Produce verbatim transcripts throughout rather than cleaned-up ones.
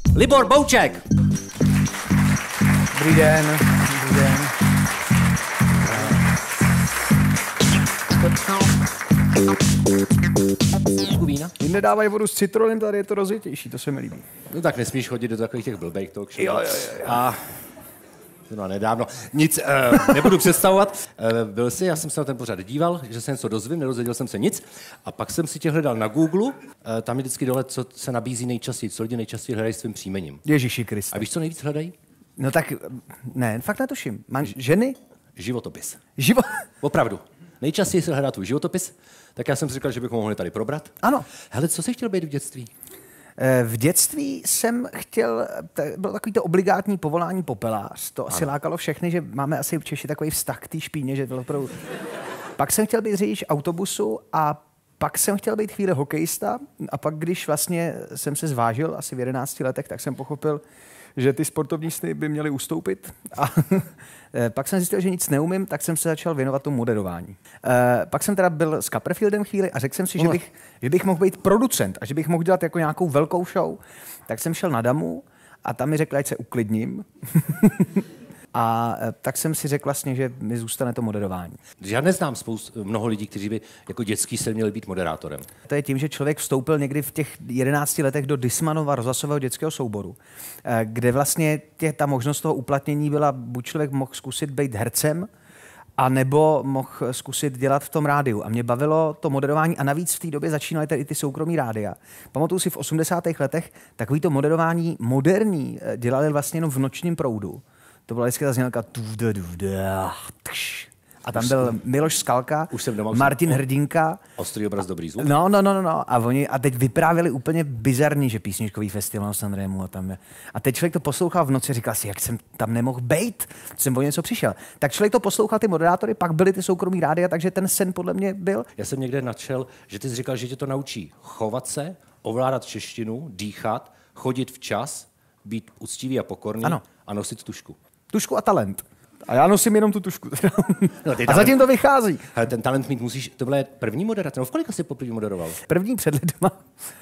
Libor Bouček. Dobrý den. Dobrý den. Vína? Jim nedávají vodu s citronem, tady je to rozjetější, to se mi líbí. No tak nesmíš chodit do takových těch blbejch talk show. Jo, jo, jo. A no nedávno. Nic, uh, nebudu představovat. Uh, byl jsi, já jsem se na ten pořad díval, že se něco dozvím, nedozvěděl jsem se nic. A pak jsem si tě hledal na Google. Uh, tam je vždycky dole, co se nabízí nejčastěji, co lidi nejčastěji hledají svým příjmením. Ježíši Kriste. A víš, co nejvíc hledají? No tak, ne, fakt netuším. Mám ženy? Životopis. Život? Opravdu. Nejčastěji se hledá tvůj životopis, tak já jsem si říkal, že bychom mohli tady probrat. Ano. Hele, co jsi chtěl být v dětství? V dětství jsem chtěl, to bylo takový to obligátní povolání popelář. To asi ano. Lákalo všechny, že máme asi v Češi takový vztah k té špíně, že bylo opravdu... Pak jsem chtěl být řidič autobusu a pak jsem chtěl být chvíli hokejista a pak, když vlastně jsem se zvážil asi v jedenácti letech, tak jsem pochopil, že ty sportovní sny by měly ustoupit. A pak jsem zjistil, že nic neumím, tak jsem se začal věnovat tomu moderování. E, pak jsem teda byl s Copperfieldem chvíli a řekl jsem si, že bych, že bych mohl být producent a že bych mohl dělat jako nějakou velkou show. Tak jsem šel na Damu a tam mi řekl, ať se uklidním. A tak jsem si řekl vlastně, že mi zůstane to moderování. Já neznám spoust, mnoho lidí, kteří by jako dětský sen měli být moderátorem. To je tím, že člověk vstoupil někdy v těch jedenácti letech do Dismanova rozhlasového dětského souboru, kde vlastně tě, ta možnost toho uplatnění byla, buď člověk mohl zkusit být hercem, a nebo mohl zkusit dělat v tom rádiu. A mě bavilo to moderování a navíc v té době začínaly tady i ty soukromí rádia. Pamatuju si v osmdesátých letech takový to moderování moderní dělali vlastně jenom v nočním proudu. To byla vždycky ta znělka a tam byl Miloš Skalka, Martin Hrdinka. Ostrý obraz, dobrý zvuk. No, no, no, no. A oni a teď vyprávěli úplně bizarní, že písničkový festival San Remu a tam je. A teď člověk to poslouchal v noci a říkal si, jak jsem tam nemohl bejt, jsem o něco přišel. Tak člověk to poslouchal ty moderátory, pak byly ty soukromí rádia, takže ten sen podle mě byl. Já jsem někde načel, že ty jsi říkal, že tě to naučí chovat se, ovládat češtinu, dýchat, chodit včas, být úctivý a pokorný ano. A nosit tušku. Tušku a talent. A já nosím jenom tu tušku. No, a zatím to vychází. Hele, ten talent mít musíš, to byl první moderace. No, v kolika jsi poprvé moderoval? První před lidma.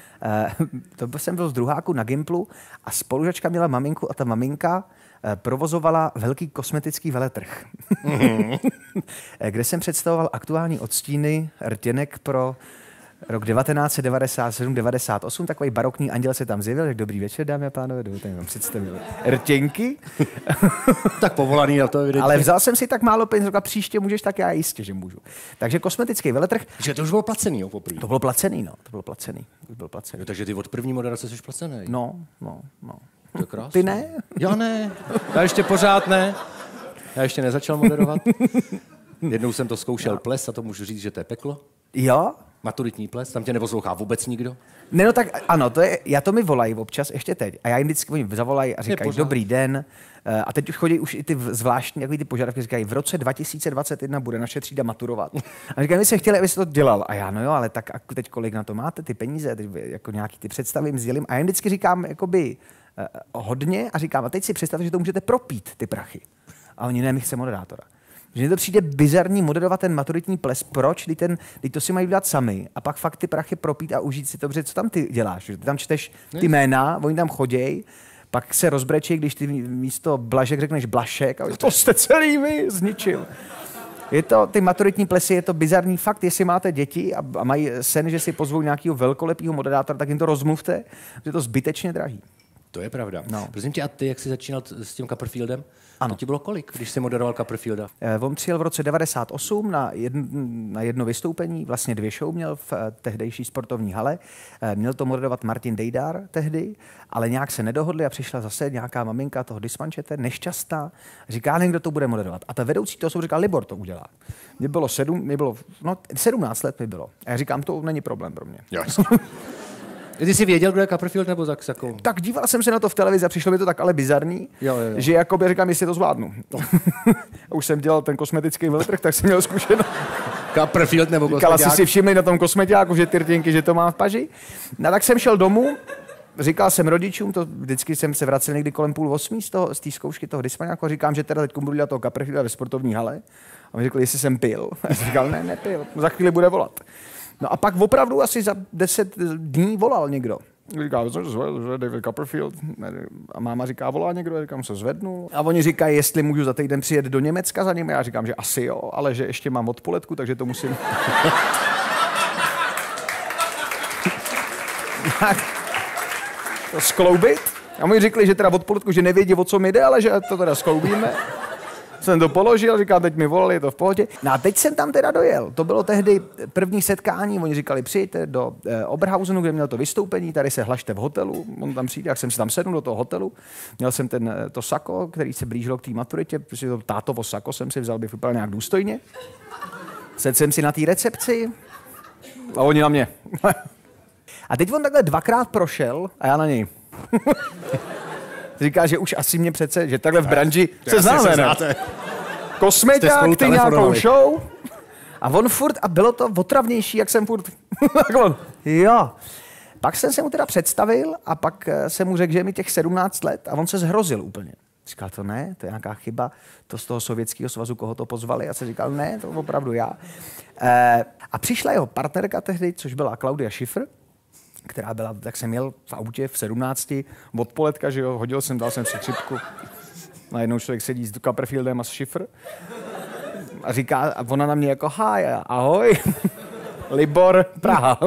Uh, to jsem byl z druháku na Gimplu a spolužačka měla maminku a ta maminka uh, provozovala velký kosmetický veletrh, mm-hmm. kde jsem představoval aktuální odstíny rtěnek pro rok devatenáct set devadesát sedm devadesát osm, takový barokní anděl se tam zjevil, tak dobrý večer, dámy a pánové, dovolte mi vám představil rtěnky. Tak povolaný na to, evidentně. Ale vzal jsem si tak málo peněz, a příště můžeš, tak já jistě, že můžu. Takže kosmetický veletrh. Že to už bylo placený, jo, poprvé. To bylo placený, no, to bylo placený. Už byl placený. Jo, takže ty od první moderace jsi placený. No, no, no. To je krásné. Ty ne? Já ne. Já ještě pořád ne. Já ještě nezačal moderovat. Jednou jsem to zkoušel no. ples a to můžu říct, že to je peklo. Jo? Maturitní ples, tam tě neposlouchá vůbec nikdo? Ne, no tak ano, to je, já to mi volají občas, ještě teď. A já jim vždycky oni zavolají a říkají, dobrý den. A teď už chodí už i ty zvláštní, jako ty požadavky, říkají, v roce dva tisíce dvacet jedna bude naše třída maturovat. A říkají, my se chtěli, aby se to dělal. A já, no jo, ale tak a teď kolik na to máte, ty peníze, teď jako nějaký ty představy jim sdělím. A já jim vždycky říkám, jakoby uh, hodně a říkám, a teď si představte, že to můžete propít, ty prachy. A oni, ne, my chceme moderátora. Že mně to přijde bizarní moderovat ten maturitní ples. Proč? Teď, ten, teď to si mají dělat sami a pak fakt ty prachy propít a užít si to, protože co tam ty děláš? Ty tam čteš ty jména, oni tam choděj, pak se rozbrečí, když ty místo Blažek řekneš Blašek a to jste celý vy zničil. Je to, ty maturitní plesy, je to bizarní fakt, jestli máte děti a, a mají sen, že si pozvou nějakého velkolepého moderátora, tak jim to rozmluvte, že je to zbytečně drahý. To je pravda. No. Prosím tě, a ty, jak jsi začínal s tím Copperfieldem? Ano. To ti bylo kolik, když jsi moderoval Copperfielda? Eh, on přijel v roce devadesát osm na, jedn, na jedno vystoupení, vlastně dvě show měl v eh, tehdejší sportovní hale. Eh, měl to moderovat Martin Dejdar tehdy, ale nějak se nedohodli a přišla zase nějaká maminka toho dismančete, nešťastná, říká, někdo to bude moderovat. A ta vedoucí toho jsou říkal, Libor to udělá. Mně bylo, sedm, mě bylo no, sedmnáct let mi bylo. A já říkám, to není problém pro mě. Jasně. Ty jsi věděl, kdo je Copperfield, nebo tak jako... Tak díval jsem se na to v televizi a přišlo mi to tak ale bizarní, jo, jo, jo. že jakoby říkám, jestli to zvládnu. No. Už jsem dělal ten kosmetický veletrh, tak jsem měl zkušenost. Copperfield nebo kosmeťák. Říkala, si všimli na tom kosmetiáku, že ty rtěnky, že to má v paži. No tak jsem šel domů, říkal jsem rodičům, to vždycky jsem se vracel někdy kolem půl osmí z té z zkoušky toho dismaňáku a říkám, že teda teď budu dělat toho Copperfielda ve sportovní hale. A mi řekli, jestli jsem pil. A jsem říkal, ne, nepil, za chvíli bude volat. No a pak opravdu asi za deset dní volal někdo. Říká, co zvedl, David Copperfield. A máma říká, volá někdo, já říkám, se zvednu. A oni říkají, jestli můžu za týden přijet do Německa za ním. Já říkám, že asi jo, ale že ještě mám odpoledku, takže to musím... to skloubit. A oni řekli, že teda odpoledku, že nevědí, o co mi jde, ale že to teda skloubíme. Jsem to položil, říkal, teď mi volali, je to v pohodě. No a teď jsem tam teda dojel. To bylo tehdy první setkání, oni říkali, přijďte do e, Oberhausenu, kde měl to vystoupení, tady se hlašte v hotelu, on tam přijde, jak jsem si tam sednul do toho hotelu. Měl jsem ten, to sako, který se blížilo k té maturitě, protože to tátovo sako jsem si vzal, bych vypadal nějak důstojně. Sedl jsem si na té recepci a oni na mě. A teď on takhle dvakrát prošel a já na něj. Říká, že už asi mě přece, že takhle v branži se známe, ne? Kosmeťák, ty nějakou show. A on furt, a bylo to otravnější, jak jsem furt, jo. Pak jsem se mu teda představil a pak jsem mu řekl, že je mi těch sedmnáct let a on se zhrozil úplně. Říkal, to ne, to je nějaká chyba, to z toho Sovětského svazu, koho to pozvali. Já jsem říkal, ne, to opravdu já. E, a přišla jeho partnerka tehdy, což byla Claudia Schiffer, která byla, tak jsem jel v autě v sedmnácti, odpoledka, že jo, hodil jsem, dal jsem si křipku. Najednou člověk sedí s Copperfieldem a s Schiffer. A říká, a ona na mě jako, hi, ahoj, Libor, Praha.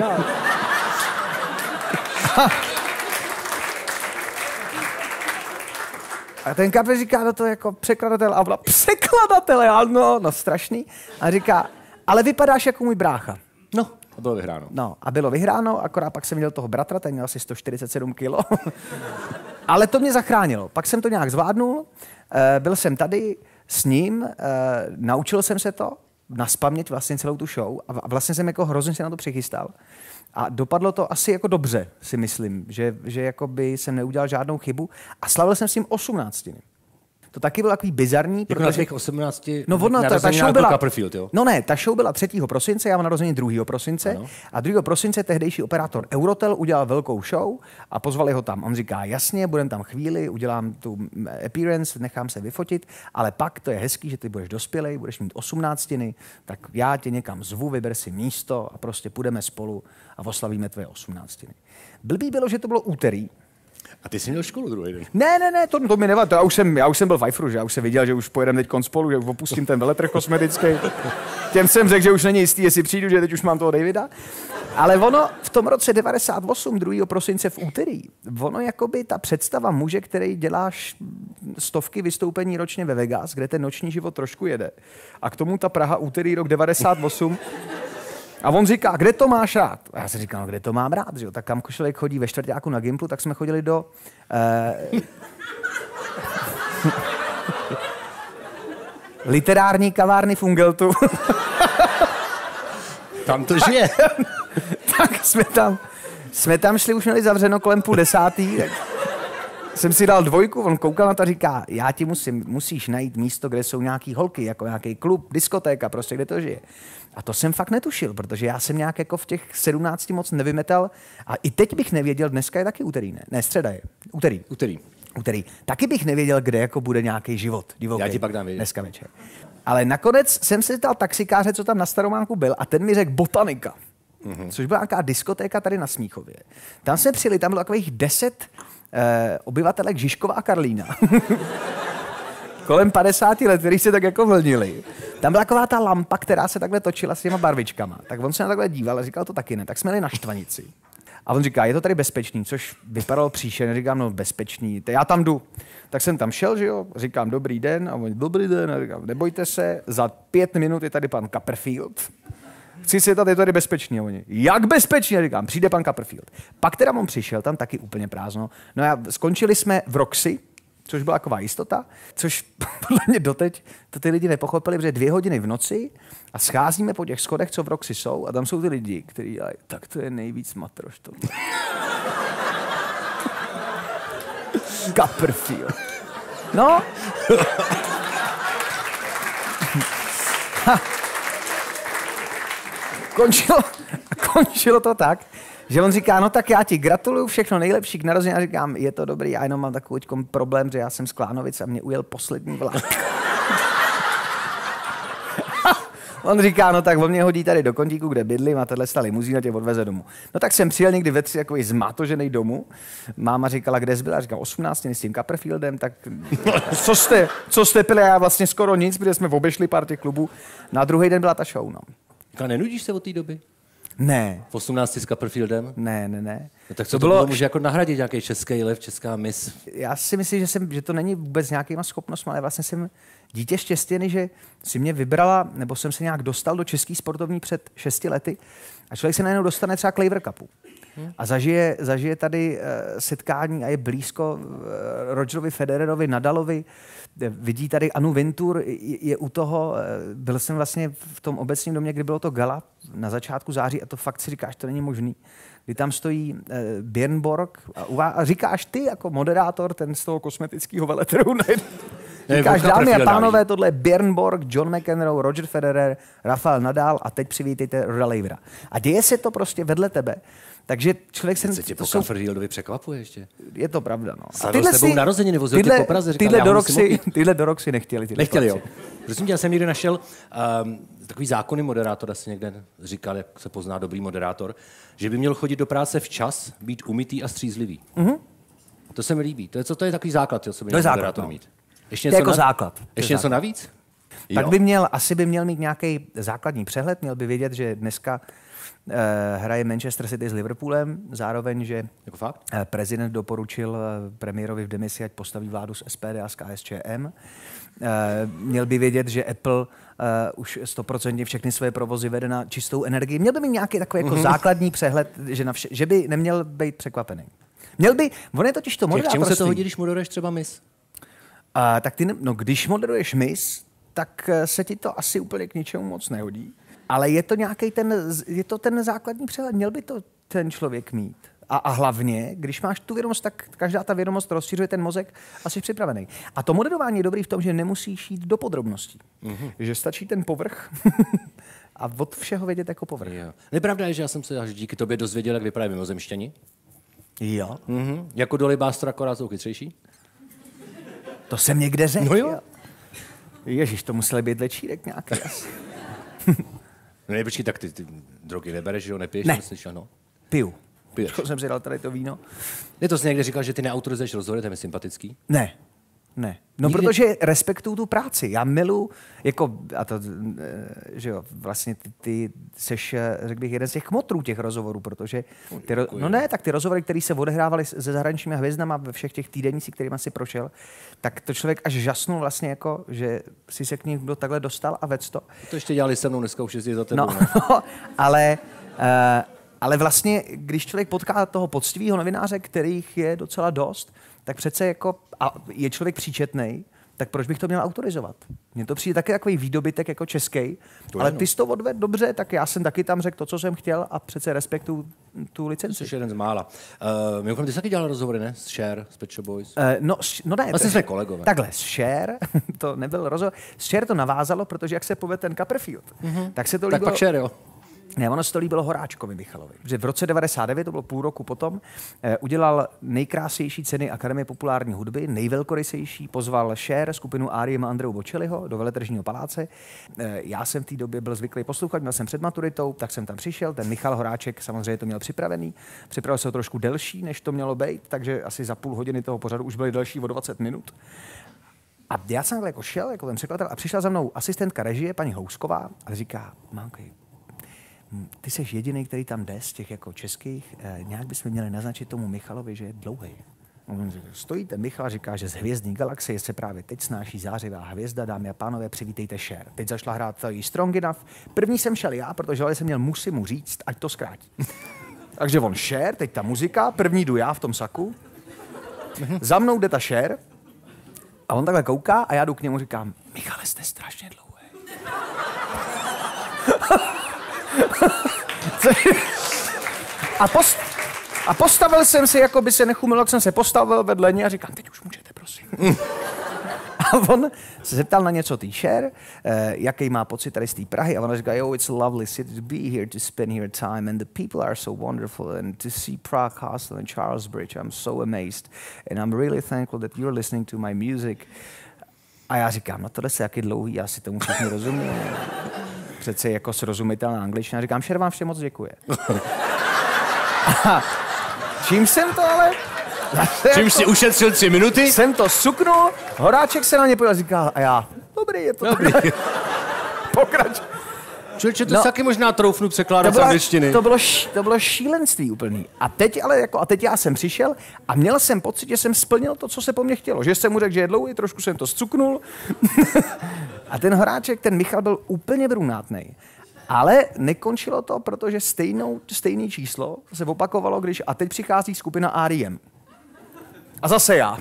A ten Capper říká, no to jako překladatel, a ona, překladatel, ano, no strašný. A říká, ale vypadáš jako můj brácha. No. A bylo vyhráno. No, a bylo vyhráno, akorát pak jsem měl toho bratra, ten měl asi sto čtyřicet sedm kilo. Ale to mě zachránilo. Pak jsem to nějak zvládnul, byl jsem tady s ním, naučil jsem se to, nazpaměť vlastně celou tu show a vlastně jsem jako hrozně se na to přichystal. A dopadlo to asi jako dobře, si myslím, že, že jako by jsem neudělal žádnou chybu a slavil jsem s tím osmnáctiny. To taky bylo takový bizarní, jako protože... na těch osmnácti no, ona, ta, ta show byla... Copperfield, jo? No ne, ta show byla třetího prosince, já mám narozený druhého prosince. Ano. A druhého prosince tehdejší operátor Eurotel udělal velkou show a pozvali ho tam. On říká, jasně, budem tam chvíli, udělám tu appearance, nechám se vyfotit, ale pak to je hezký, že ty budeš dospělej, budeš mít osmnáctiny, tak já tě někam zvu, vyber si místo a prostě půjdeme spolu a oslavíme tvoje osmnáctiny. Blbý bylo, že to bylo úterý. A ty jsi měl školu druhý den? Ne, ne, ne, to, to mi nevadí. Já už jsem, já už jsem byl v Eifru, že já už jsem viděl, že už pojedeme teď spolu, že opustím ten veletrh kosmetický. Těm jsem řekl, že už není jistý, jestli přijdu, že teď už mám toho Davida. Ale ono v tom roce devadesát osm, druhého prosince v úterý, ono jakoby ta představa muže, který děláš stovky vystoupení ročně ve Vegas, kde ten noční život trošku jede. A k tomu ta Praha úterý rok devadesát osm. A on říká, kde to máš rád? A já jsem říkal, no, kde to mám rád? Že jo? Tak kam člověk chodí ve čtvrťáku na Gimplu, tak jsme chodili do... Eh, literární kavárny Fungeltu. Tam to žije. Tak jsme tam, jsme tam šli, už měli zavřeno kolem půl desátý. Tak jsem si dal dvojku, on koukal na to a říká, já ti musím, musíš najít místo, kde jsou nějaký holky, jako nějaký klub, diskotéka, prostě kde to žije. A to jsem fakt netušil, protože já jsem nějak jako v těch sedmnácti moc nevymetal. A i teď bych nevěděl, dneska je taky úterý, ne? Ne, středa je. Úterý. Úterý. Úterý. Taky bych nevěděl, kde jako bude nějaký život. Divoký. Já ti pak dám vědět. Dneska večer. Ale nakonec jsem si dal taxikáře, co tam na Starománku byl, a ten mi řekl Botanika. Mm-hmm. Což byla nějaká diskotéka tady na Smíchově. Tam jsme přijeli, tam bylo takových deset eh, obyvatelek Žižkova a Karlína. Kolem padesáti let, který se tak jako vlnili. Tam byla taková ta lampa, která se takhle točila s těma barvičkama. Tak on se na takhle díval a říkal, to taky ne. Tak jsme jeli na Štvanici. A on říká, je to tady bezpečný, což vypadalo příšerně. Říkám, no bezpečný, to já tam jdu. Tak jsem tam šel, že jo, říkám, dobrý den. A on, dobrý den. A říkám, nebojte se, za pět minut je tady pan Copperfield. Chci si tady, je tady bezpečný. A oni, jak bezpečný? A říkám, přijde pan Copperfield. Pak teda on přišel, tam taky úplně prázdno. No a skončili jsme v Roxy, což byla taková jistota, což podle mě doteď to ty lidi nepochopili, protože dvě hodiny v noci a scházíme po těch schodech, co v Roxy jsou, a tam jsou ty lidi, kteří dělají, tak to je nejvíc matroš to. Copperfield. No. končilo, končilo to tak, že on říká, no tak já ti gratuluju, všechno nejlepší k narozeninám. A říkám, je to dobrý, já jenom mám takový problém, že já jsem z Klánovic a mě ujel poslední vlak. On říká, no tak on mě hodí tady do kontíku, kde bydlím a tahle limuzína tě odveze domů. No tak jsem přijel někdy ve tři jako zmátožený domů. Máma říkala, kde jsi byla? Říkám, osmnáct s tím Copperfieldem, tak co jste, co jste pili? A já vlastně skoro nic, protože jsme obešli pár těch klubů. Na druhý den byla ta show, no. A nenudíš se od té doby? Ne. V osmnácti s Copperfieldem? Ne, ne, ne. No, tak co to, to bylo, bylo může jako nahradit nějaký český lev, česká mis? Já si myslím, že, jsem, že to není vůbec nějakýma schopnostmi, ale vlastně jsem dítě štěstěný, že si mě vybrala, nebo jsem se nějak dostal do český sportovní před šesti lety a člověk se najednou dostane třeba k Laver Cupu. Hmm. A zažije, zažije tady uh, setkání a je blízko uh, Rogerovi Federerovi, Nadalovi, vidí tady Anu Vintur, je, je u toho, uh, byl jsem vlastně v tom obecním domě, kdy bylo to gala na začátku září a to fakt si říkáš, to není možný. Kdy tam stojí uh, Björn Borg a, uvá- a říkáš ty jako moderátor, ten z toho kosmetického veletrhu, říkáš, dámy a pánové, tohle je Björn Borg, John McEnroe, Roger Federer, Rafael Nadal a teď přivítejte Roda Lavera. A děje se to prostě vedle tebe. Takže člověk se... Se tě po Copperfieldovi překvapuje ještě. Je to pravda, no. A tyhle s tebou narozeniny, vozil tě po Praze, říkal, tyhle, do roxy, tyhle do roxy nechtěli. Tyhle nechtěli, jo. Prosím tě, já jsem někdy našel um, takový zákony moderátora, si někde říkal, jak se pozná dobrý moderátor, že by měl chodit do práce včas, být umytý a střízlivý. Mm-hmm. To se mi líbí. To je, co to je takový základ, co by měl moderátor mít. Ještě něco, jako na... základ. Ještě něco základ. Navíc? Tak by měl, asi by měl mít nějaký základní přehled, měl by vědět, že dneska uh, hraje Manchester City s Liverpoolem, zároveň, že jako fakt? Uh, prezident doporučil uh, premiérovi v demisi, ať postaví vládu s S P D a s K S Č M. Uh, měl by vědět, že Apple uh, už sto procent všechny své provozy vede na čistou energii. Měl by mít nějaký takový jako mm-hmm. základní přehled, že, na vše, že by neměl být překvapený. Měl by, on je totiž to moderátorství. K čemu se to hodí, když moderuješ třeba Miss? Uh, tak ty, ne, no když moderuješ Miss, tak se ti to asi úplně k ničemu moc nehodí. Ale je to nějaký ten, je to ten základní přehled, měl by to ten člověk mít. A, a hlavně, když máš tu vědomost, tak každá ta vědomost rozšiřuje ten mozek a jsi připravený. A to moderování je dobrý v tom, že nemusíš jít do podrobností. Mm-hmm. Že stačí ten povrch a od všeho vědět jako povrch. Jo. Nepravda je, že já jsem se až díky tobě dozvěděl, jak vypadají mimozemštěni? Jo. Mm-hmm. Jako Dolly-Buster, akorát jsou chytřejší? To jsem někde řekl. No jo. Ježiš, to museli být lečírek nějaký. No ne, počkej, tak ty, ty drogy nebereš, že jo, nepiješ? Ne, myslíš, ano? piju. Piješ. Proč jsem si dal tady to víno? Ne, to jsi někde říkal, že ty neautorizuješ rozhovory, to je mi sympatický. Ne, ne. No nikdy... protože respektuju tu práci. Já milu, jako, a to, že jo, vlastně ty, ty seš, řekl bych, jeden z těch kmotrů těch rozhovorů, protože, ty, no ne, tak ty rozhovory, které se odehrávaly se zahraničními hvězdama ve všech těch týdenících, kterými si prošel, tak to člověk až žasnul vlastně jako, že si se k ním takhle dostal a vec to. To ještě dělali se mnou, dneska už jezdí za tebou. No, no ale... Uh, Ale vlastně, když člověk potká toho poctivého novináře, kterých je docela dost, tak přece jako, a je člověk příčetnej, tak proč bych to měl autorizovat? Mně to přijde taky takový výdobytek jako český, ale ty jsi to odvedl dobře, tak já jsem taky tam řekl to, co jsem chtěl a přece respektuju tu licenci. Jsi jeden z mála. Uh, mimochodem, ty jsi taky dělal rozhovory, ne? S Cher, s Pet Shop Boys? Uh, no, no ne. Vlastně jsme kolegové. Takhle, s Cher, to nebyl rozhovor, s Cher to navázalo, protože jak se povedl ten Copperfield, mm-hmm. tak se to líbilo... Tak pak Cher, jo. Ne, ono se to líbilo Horáčkovi Michalovi. Že v roce devadesát devět, to bylo půl roku potom, eh, udělal nejkrásnější ceny Akademie populární hudby, nejvelkorysejší, pozval Cher, skupinu Ariem a Andreu Bocelliho do Veletržního paláce. Eh, já jsem v té době byl zvyklý poslouchat, měl jsem před maturitou, tak jsem tam přišel, ten Michal Horáček samozřejmě to měl připravený. Připravil se to trošku delší, než to mělo být, takže asi za půl hodiny toho pořadu už byly delší o dvacet minut. A já jsem jako šel, jako ten překladatel, a přišla za mnou asistentka režie, paní Housková, a říká, Mánky, ty jsi jediný, který tam jde z těch jako českých, eh, nějak bychom měli naznačit tomu Michalovi, že je dlouhý. Stojí ten Michal a říká, že z hvězdní galaxie se právě teď snáší zářivá hvězda, dámy a pánové, přivítejte Cher. Teď zašla hrát jí Strong Enough. První jsem šel já, protože ale jsem měl, musím mu říct, ať to zkrátí. Takže on Cher, teď ta muzika, první jdu já v tom saku, za mnou jde ta Cher a on takhle kouká a já jdu k němu říkám, Michale, jste strašně dlouhý. a, post, a postavil jsem si, jako by se nechumil, jak jsem se postavil vedle ní a říkám, teď už můžete, prosím. A on se zeptal na něco tý Cher, eh, jaký má pocit tady z té Prahy. A ona říká, yo, it's a lovely city to be here, to spend here time, and the people are so wonderful, and to see Prague Castle and Charles Bridge, I'm so amazed, and I'm really thankful that you're listening to my music. A já říkám, no tohle se jaký dlouhý, já si tomu všichni rozumím. přece jako srozumitelná angličtina. Říkám, šer vám všem moc děkuje. A čím jsem to ale... Čím jsi ušetřil tři minuty? Jsem to suknul, Horáček se na mě podíval, říkal a já, dobrý, je to dobrý. Pokrač. Člověče, to no, taky možná troufnu překládat z angličtiny. To bylo, to bylo šílenství úplný. A teď ale jako, a teď já jsem přišel a měl jsem pocit, že jsem splnil to, co se po mně chtělo. Že jsem mu řekl, že je dlouhý, trošku jsem to zcuknul. A ten Horáček, ten Michal byl úplně brunátnej. Ale nekončilo to, protože stejnou, stejné číslo se opakovalo, když a teď přichází skupina R E M. A zase já.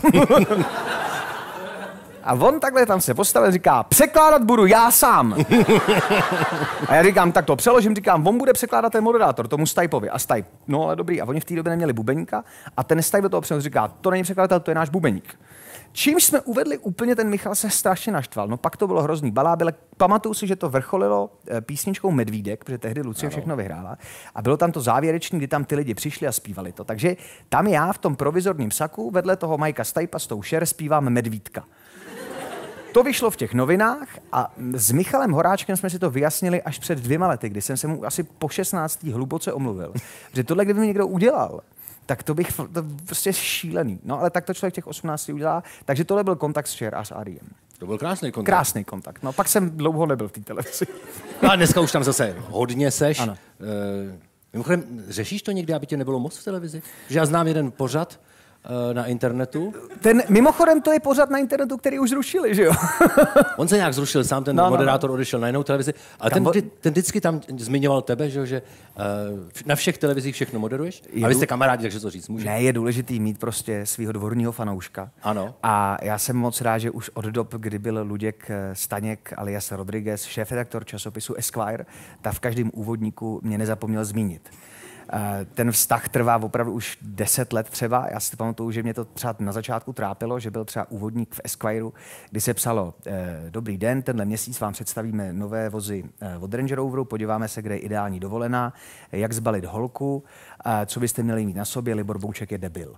A on takhle tam se postavil, říká, překládat budu já sám. A já říkám, tak to přeložím, říkám, on bude překládat ten moderátor, tomu Stipeovi. A Stipe, no ale dobrý. A oni v té době neměli bubeníka a ten Stipe do toho přeložil, říká, to není překladatel, to je náš bubeník. Čímž jsme uvedli úplně, ten Michal se strašně naštval. No pak to bylo hrozný balábile. Pamatuju si, že to vrcholilo písničkou Medvídek, protože tehdy Lucie všechno vyhrála. A bylo tam to závěrečný, kdy tam ty lidi přišli a zpívali to. Takže tam já v tom provizorním saku vedle toho Majka Stipa s tou Cher zpívám Medvídka. To vyšlo v těch novinách a s Michalem Horáčkem jsme si to vyjasnili až před dvěma lety, kdy jsem se mu asi po šestnácti hluboce omluvil. Že tohle, kdyby mi někdo udělal, tak to bych, to prostě šílený. No ale tak to člověk těch osmnácti udělá. Takže tohle byl kontakt s Cher a s R E M. To byl krásný kontakt. Krásný kontakt. No pak jsem dlouho nebyl v té televizi. No a dneska už tam zase hodně seš. Ano. Uh, mimochodem, řešíš to někdy, aby tě nebylo moc v televizi? Že já znám jeden pořad na internetu. Ten, mimochodem to je pořad na internetu, který už zrušili, že jo? On se nějak zrušil, sám ten no, moderátor no, no. odešel na jinou televizi, ale ten, ten vždycky tam zmiňoval tebe, že, že uh, na všech televizích všechno moderuješ. Je a vy jste kamarádi, takže to říct může. Ne, je důležitý mít prostě svého dvorního fanouška. Ano. A já jsem moc rád, že už od dob, kdy byl Luděk Staněk alias Rodriguez, šéfredaktor časopisu Esquire, tak v každém úvodníku mě nezapomněl zmínit. Ten vztah trvá opravdu už deset let třeba. Já si pamatuju, že mě to třeba na začátku trápilo, že byl třeba úvodník v Esquireu, kdy se psalo dobrý den, tenhle měsíc vám představíme nové vozy od Range Roveru, podíváme se, kde je ideální dovolená, jak zbalit holku, co byste měli mít na sobě, Libor Bouček je debil.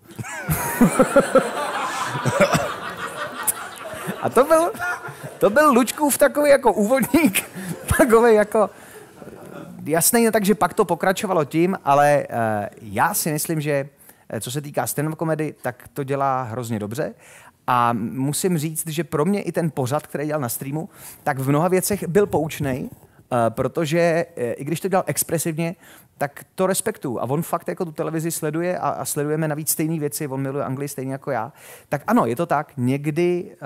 A to byl, to byl Lučkův takový jako úvodník, takový jako jasný, takže pak to pokračovalo tím, ale uh, já si myslím, že co se týká stand-up komedy, tak to dělá hrozně dobře. A musím říct, že pro mě i ten pořad, který dělal na streamu, tak v mnoha věcech byl poučnej, uh, protože uh, i když to dělal expresivně, tak to respektuju. A on fakt jako tu televizi sleduje a, a sledujeme navíc stejné věci, on miluje Anglii stejně jako já. Tak ano, je to tak, někdy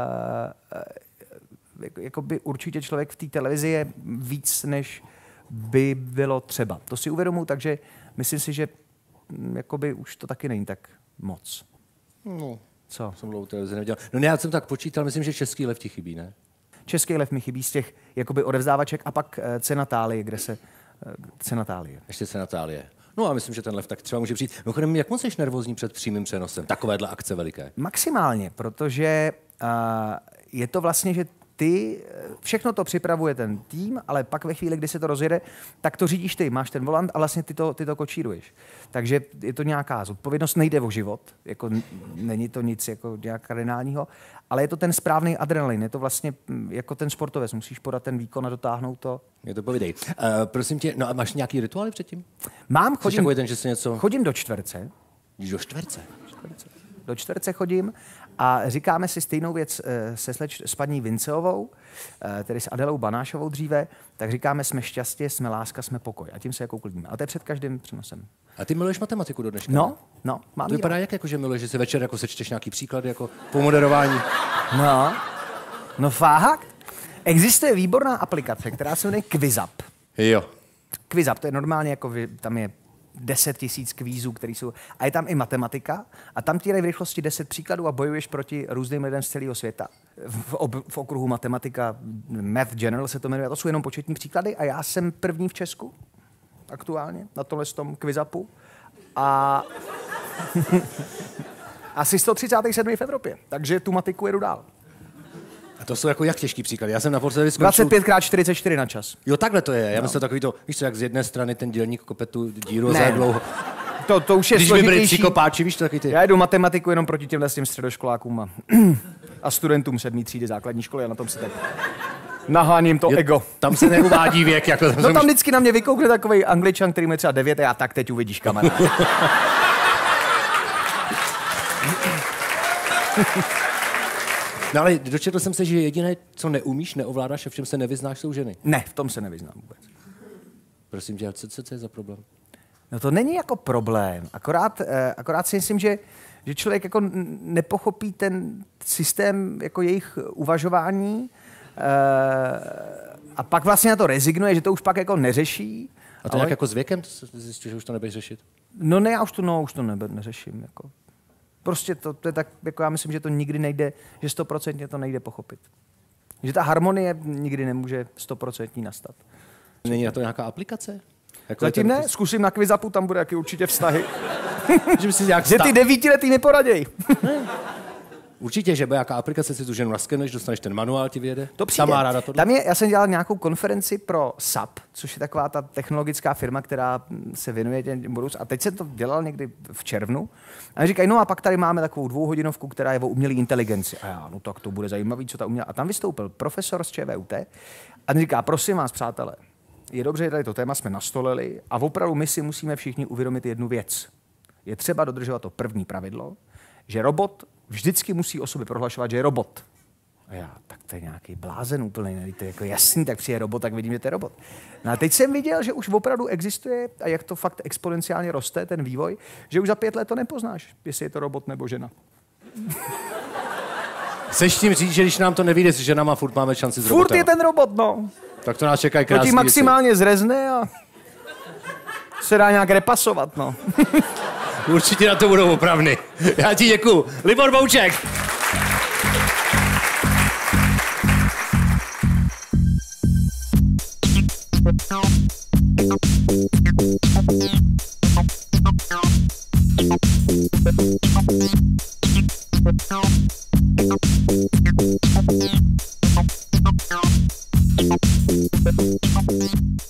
uh, uh, jakoby určitě člověk v té televizi je víc než by bylo třeba. To si uvědomuji, takže myslím si, že jakoby už to taky není tak moc. No, co? Jsem dlouho televizi nedělal. No ne, já jsem tak počítal, myslím, že Český lev ti chybí, ne? Český lev mi chybí z těch jakoby odevzdávaček a pak uh, cena Tálie, kde se... Uh, cena Tálie. Ještě cena Tálie. No a myslím, že ten lev tak třeba může přijít. Mimochodem, jak moc jsi nervózní před přímým přenosem? Takovéhle akce veliké. Maximálně, protože uh, je to vlastně, že ty, všechno to připravuje ten tým, ale pak ve chvíli, kdy se to rozjede, tak to řídíš ty, máš ten volant a vlastně ty to, ty to kočíruješ. Takže je to nějaká zodpovědnost, nejde o život, jako není to nic jako nějak kardinálního, ale je to ten správný adrenalin, je to vlastně jako ten sportovec, musíš podat ten výkon a dotáhnout to. Je to povídej. Uh, prosím tě, no a máš nějaký rituály předtím? Mám, chodím, takový ten, že si něco... chodím do čtverce. Do čtverce? čtverce. Do čtverce chodím a říkáme si stejnou věc se sleč, s paní Vinceovou, tedy s Adelou Banášovou dříve, tak říkáme, jsme šťastí, jsme láska, jsme pokoj. A tím se jako uklidíme. A to je před každým přenosem. A ty miluješ matematiku do dneška? No, no. Mám to vypadá jak, jako, že miluješ, že si večer jako sečteš nějaký příklady jako po moderování? No, no fakt. Existuje výborná aplikace, která se jmenuje QuizUp. Jo. QuizUp, to je normálně jako, tam je deset tisíc kvízů, který jsou... A je tam i matematika a tam ti dají v rychlosti deset příkladů a bojuješ proti různým lidem z celého světa. V, ob, v okruhu matematika, Math General se to jmenuje, to jsou jenom početní příklady a já jsem první v Česku aktuálně na tomhle tom QuizUpu a asi sto třicátý sedmý v Evropě, takže tu matiku jedu dál. A to jsou jako jak těžký příklady. Já jsem na Force skončil... dvacet pět krát čtyřicet čtyři na čas. Jo, takhle to je. Já no. myslím takový to, víš co, jak z jedné strany ten dělník kope tu díru za dlouho. To, to už je když složitější. Když by byli kopáči, víš to taky ty. Já jdu matematiku jenom proti těmhle s těm středoškolákům a, a studentům sedmý třídy základní školy a na tom se tak... Naháním to je, ego. Tam se neuvádí věk. Jako no tam vždycky na mě vykoukne takovej Angličan, který má třeba devět a já tak teď uvidíš, kamarád. No ale dočetl jsem se, že jediné, co neumíš, neovládáš a v čem se nevyznáš, jsou ženy. Ne, v tom se nevyznám vůbec. Prosím tě, co, co, co je za problém? No to není jako problém, akorát, akorát si myslím, že, že člověk jako nepochopí ten systém jako jejich uvažování a pak vlastně na to rezignuje, že to už pak jako neřeší. A to ale... nějak jako s věkem zjistíš, že už to nebudeš řešit? No ne, já už to, no, už to nebe, neřeším. Jako. Prostě to, to je tak, jako já myslím, že to nikdy nejde, že stoprocentně to nejde pochopit. Že ta harmonie nikdy nemůže stoprocentní nastat. Není na to nějaká aplikace? Jako zatím ne, zkusím na Kvizapu, tam bude jaký určitě vztahy. že, si nějak že ty devítiletý mi poraděj. Určitě, že nějaká aplikace si tu ženu naskenuješ, dostaneš ten manuál, ti vyjede. To přijde. Má ráda to. Tam je, já jsem dělal nějakou konferenci pro S A P, což je taková ta technologická firma, která se věnuje těm budoucím. A teď jsem to dělal někdy v červnu. A říkají, no a pak tady máme takovou dvouhodinovku, která je o umělé inteligenci. A já, no tak to bude zajímavý, co ta umělá. A tam vystoupil profesor z ČVUT a říká, prosím vás, přátelé, je dobře, že tady to téma jsme nastolili a opravdu my si musíme všichni uvědomit jednu věc. Je třeba dodržovat to první pravidlo, že robot vždycky musí o sobě prohlašovat, že je robot. A já, tak to je nějaký blázen úplný, ne? To je jako jasný, tak přijde robot, tak vidím, že to je robot. No a teď jsem viděl, že už opravdu existuje, a jak to fakt exponenciálně roste, ten vývoj, že už za pět let to nepoznáš, jestli je to robot nebo žena. Chceš tím říct, že když nám to nevyjde s ženama, furt máme šanci s robotem? Furt je ten robot, no. Tak to nás čekají krásný. To ti maximálně věci. Zrezne a se dá nějak repasovat, no. Určitě na to budou opravny. Já ti děkuju. Libor Bouček. Thank you.